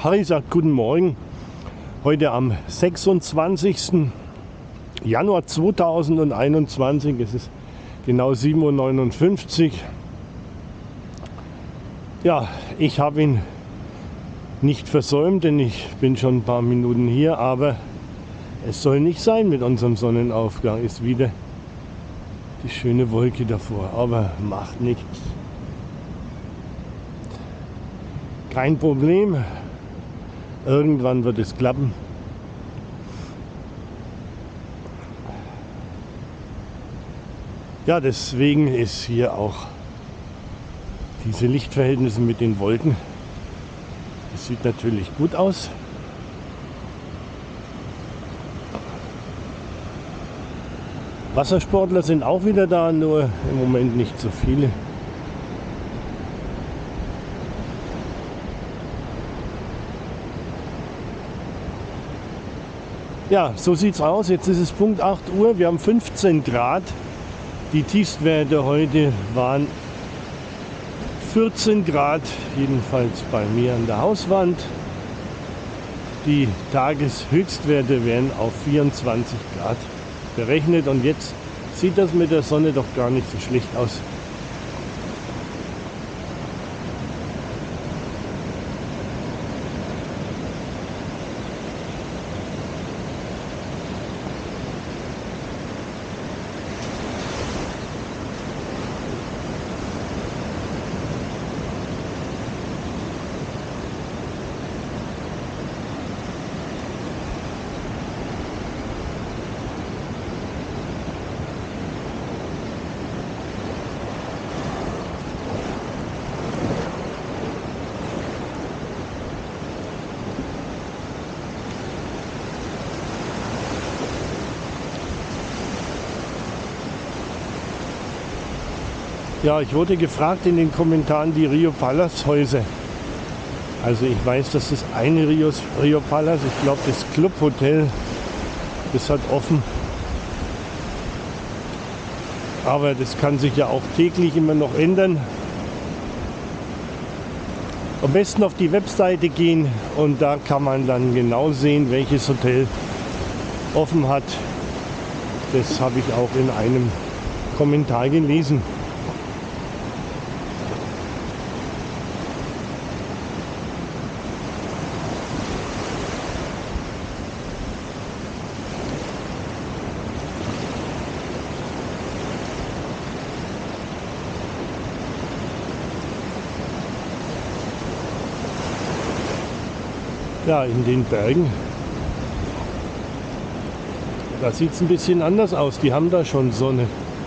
Harry sagt guten Morgen. Heute am 26. Januar 2021. Es ist genau 7:59 Uhr. Ja, ich habe ihn nicht versäumt, denn ich bin schon ein paar Minuten hier, aber es soll nicht sein mit unserem Sonnenaufgang. Ist wieder die schöne Wolke davor, aber macht nichts. Kein Problem. Irgendwann wird es klappen. Ja, deswegen ist hier auch diese Lichtverhältnisse mit den Wolken. Das sieht natürlich gut aus. Wassersportler sind auch wieder da, nur im Moment nicht so viele. Ja, so sieht es aus. Jetzt ist es Punkt 8 Uhr. Wir haben 15 Grad. Die Tiefstwerte heute waren 14 Grad, jedenfalls bei mir an der Hauswand. Die Tageshöchstwerte werden auf 24 Grad berechnet. Und jetzt sieht das mit der Sonne doch gar nicht so schlecht aus. Ja, ich wurde gefragt in den Kommentaren, die Rio Palace Häuser. Also ich weiß, dass das eine Rio Palace, ich glaube das Clubhotel, das hat offen. Aber das kann sich ja auch täglich immer noch ändern. Am besten auf die Webseite gehen und da kann man dann genau sehen, welches Hotel offen hat. Das habe ich auch in einem Kommentar gelesen. Ja, in den Bergen, da sieht es ein bisschen anders aus. Die haben da schon Sonne.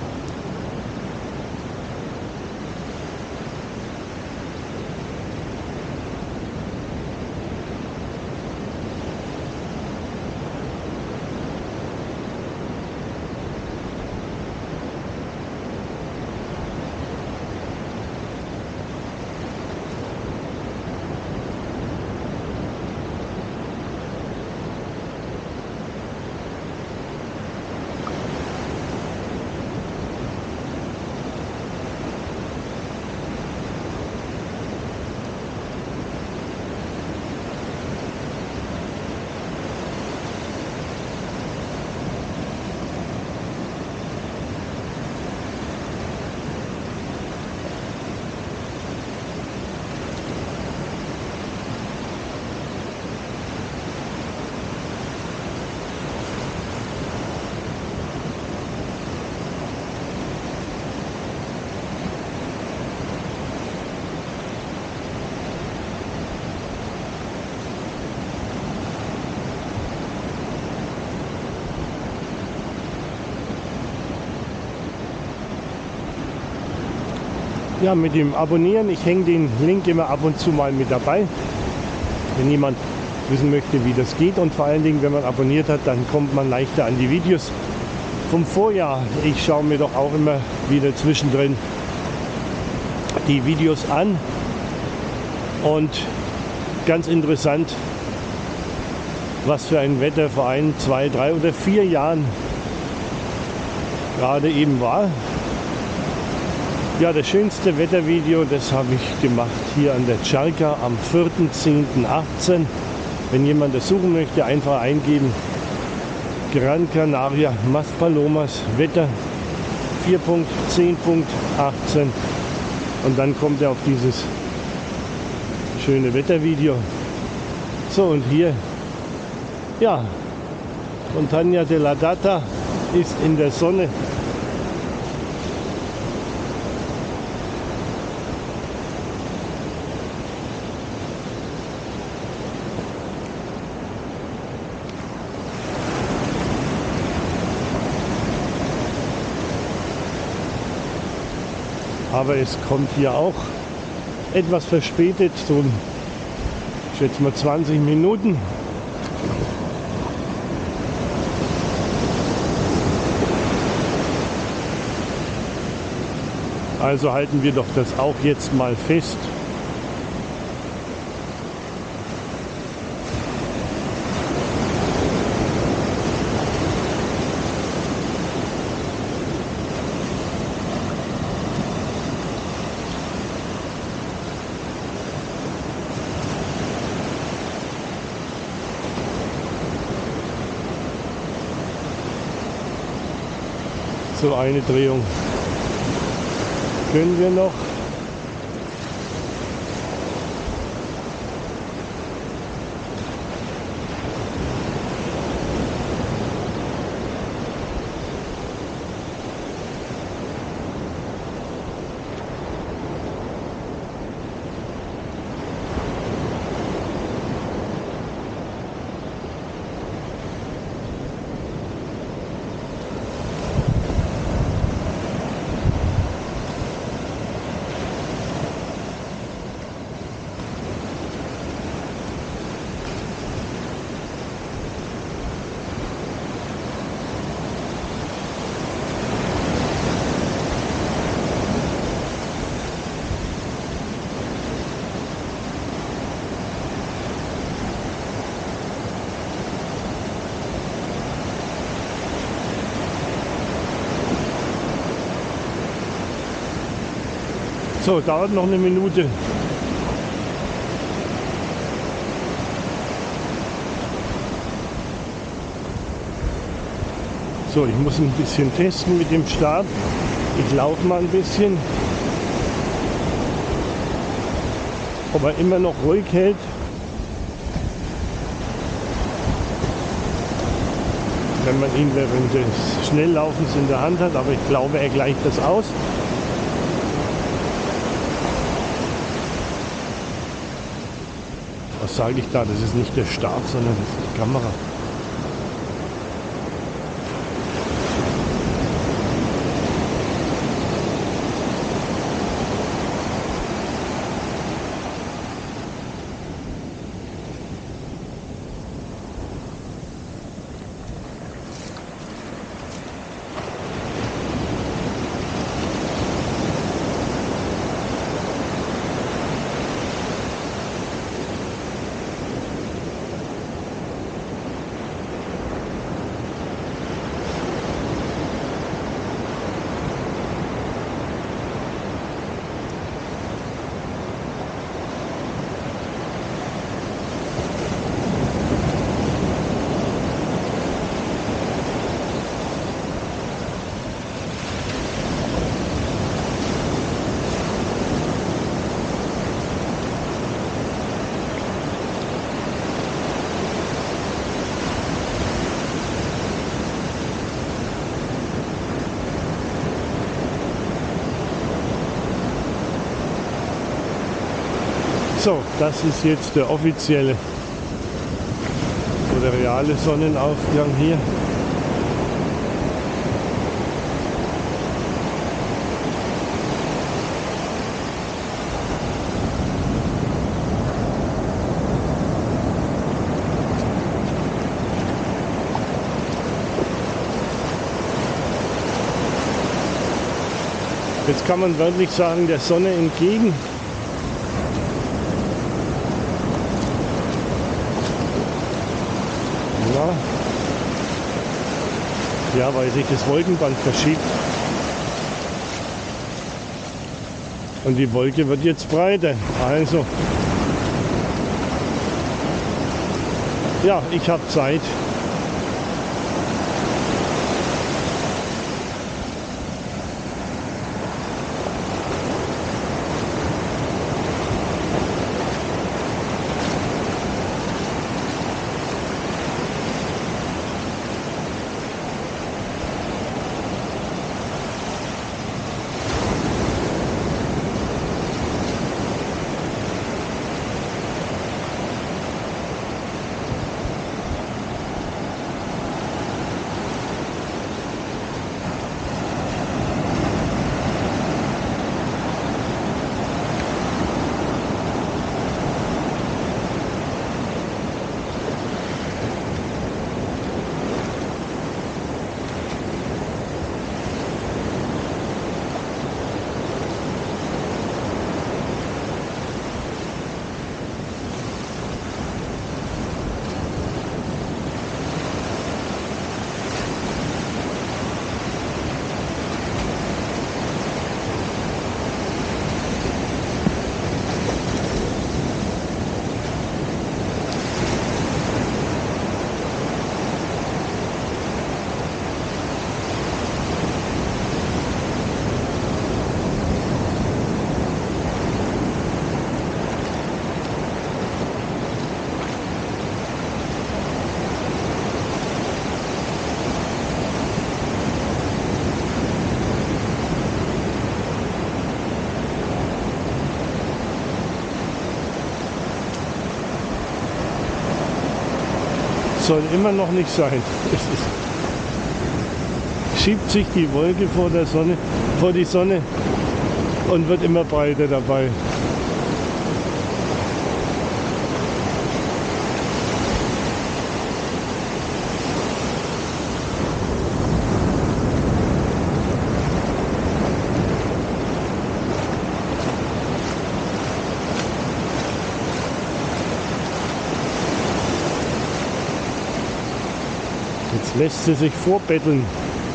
Ja, mit dem Abonnieren, ich hänge den Link immer ab und zu mal mit dabei, wenn jemand wissen möchte, wie das geht. Und vor allen Dingen, wenn man abonniert hat, dann kommt man leichter an die Videos vom Vorjahr. Ich schaue mir doch auch immer wieder zwischendrin die Videos an. Und ganz interessant, was für ein Wetter vor 1, 2, 3 oder 4 Jahren gerade eben war. Ja, das schönste Wettervideo, das habe ich gemacht hier an der Charca am 4.10.18. Wenn jemand das suchen möchte, einfach eingeben. Gran Canaria, Maspalomas, Wetter 4.10.18 und dann kommt er auf dieses schöne Wettervideo. So, und hier, ja, Montaña de la Data ist in der Sonne. Aber es kommt hier auch etwas verspätet, so ich schätze mal 20 Minuten. Also halten wir doch das auch jetzt mal fest. So, eine Drehung können wir noch. So, dauert noch eine Minute. So, ich muss ein bisschen testen mit dem Stab. Ich laufe mal ein bisschen. Ob er immer noch ruhig hält. Wenn man ihn während des Schnelllaufens in der Hand hat, aber ich glaube, er gleicht das aus. Was sage ich da? Das ist nicht der Stab, sondern das ist die Kamera. So, das ist jetzt der offizielle oder reale Sonnenaufgang hier. Jetzt kann man wörtlich sagen, der Sonne entgegen. Ja, weil sich das Wolkenband verschiebt. Und die Wolke wird jetzt breiter. Also, ja, ich habe Zeit. Soll immer noch nicht sein. Schiebt sich die Wolke vor der Sonne, vor die Sonne und wird immer breiter dabei. Jetzt lässt sie sich vorbetteln.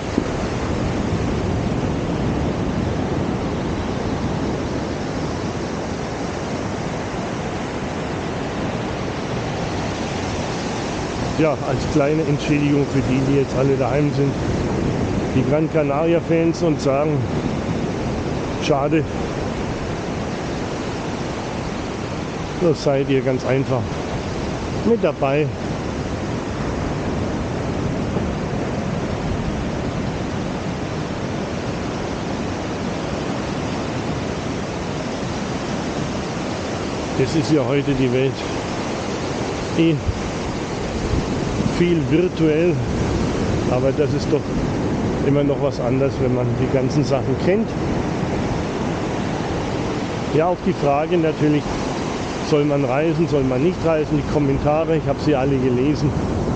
Ja, als kleine Entschädigung für die, die jetzt alle daheim sind, die Gran Canaria Fans, und sagen, schade, so seid ihr ganz einfach mit dabei. Das ist ja heute die Welt viel virtuell, aber das ist doch immer noch was anderes, wenn man die ganzen Sachen kennt. Ja, auch die Frage natürlich, soll man reisen, soll man nicht reisen, die Kommentare, ich habe sie alle gelesen.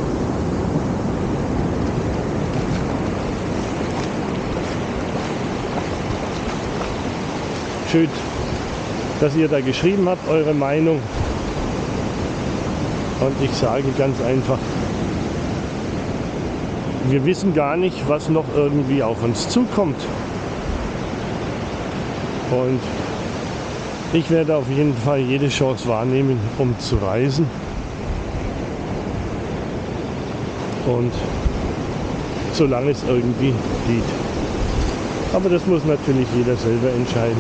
Schön, dass ihr da geschrieben habt, eure Meinung. Und ich sage ganz einfach, wir wissen gar nicht, was noch irgendwie auf uns zukommt. Und ich werde auf jeden Fall jede Chance wahrnehmen, um zu reisen. Und solange es irgendwie geht. Aber das muss natürlich jeder selber entscheiden.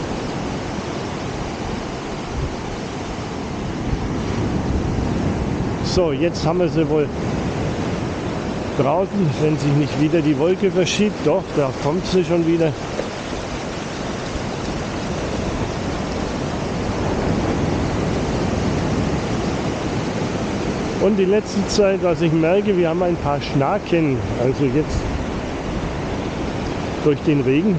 So, jetzt haben wir sie wohl draußen, wenn sich nicht wieder die Wolke verschiebt. Doch, da kommt sie schon wieder. Und die letzte Zeit, was ich merke, wir haben ein paar Schnaken, also jetzt durch den Regen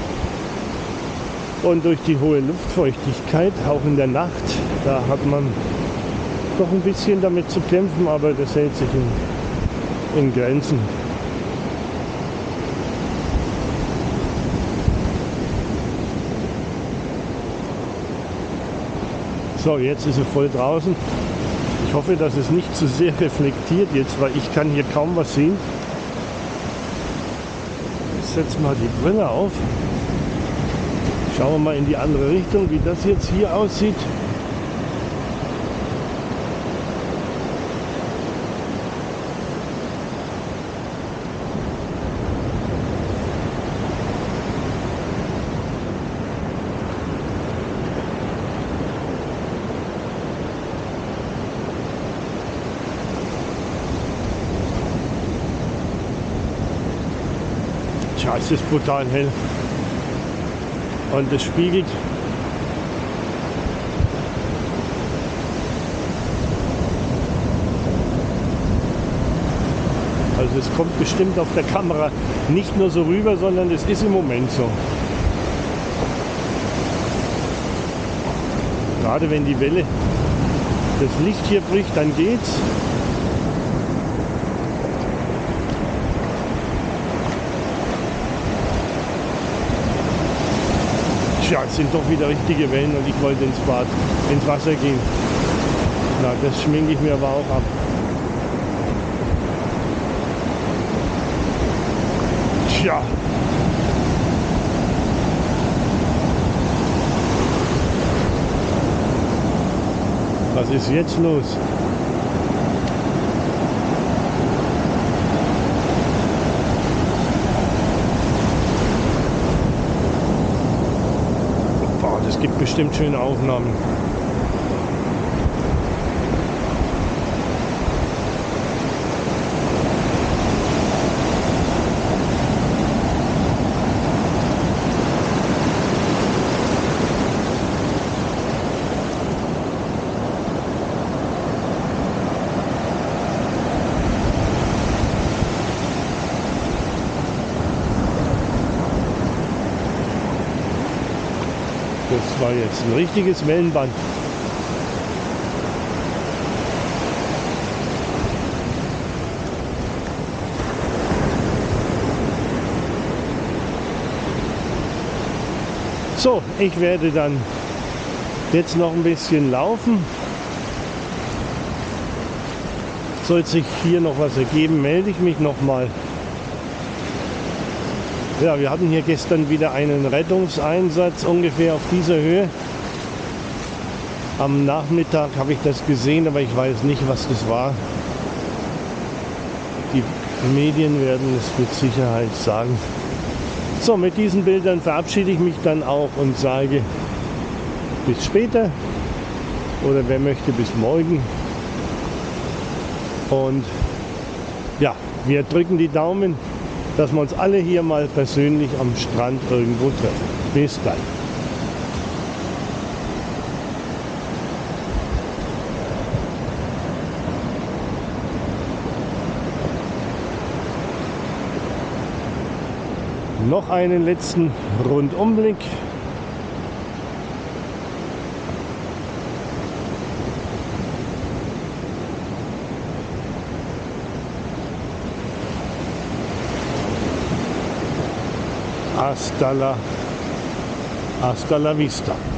und durch die hohe Luftfeuchtigkeit, auch in der Nacht, da hat man doch ein bisschen damit zu kämpfen, aber das hält sich in Grenzen. So, jetzt ist sie voll draußen. Ich hoffe, dass es nicht zu sehr reflektiert jetzt, weil ich kann hier kaum was sehen. Ich setze mal die Brille auf. Schauen wir mal in die andere Richtung, wie das jetzt hier aussieht. Tja, es ist brutal hell. Und es spiegelt. Also es kommt bestimmt auf der Kamera nicht nur so rüber, sondern es ist im Moment so. Gerade wenn die Welle das Licht hier bricht, dann geht's. Ja, es sind doch wieder richtige Wellen und ich wollte ins Wasser gehen. Na, das schminke ich mir aber auch ab. Tja. Was ist jetzt los? Es gibt bestimmt schöne Aufnahmen. Das war jetzt ein richtiges Wellenband. So, ich werde dann jetzt noch ein bisschen laufen. Sollte sich hier noch was ergeben, melde ich mich noch mal. Ja, wir hatten hier gestern wieder einen Rettungseinsatz ungefähr auf dieser Höhe. Am Nachmittag habe ich das gesehen, aber ich weiß nicht, was das war. Die Medien werden es mit Sicherheit sagen. So, mit diesen Bildern verabschiede ich mich dann auch und sage bis später oder wer möchte bis morgen. Und ja, wir drücken die Daumen, dass wir uns alle hier mal persönlich am Strand irgendwo treffen. Bis gleich. Noch einen letzten Rundumblick. Hasta la vista.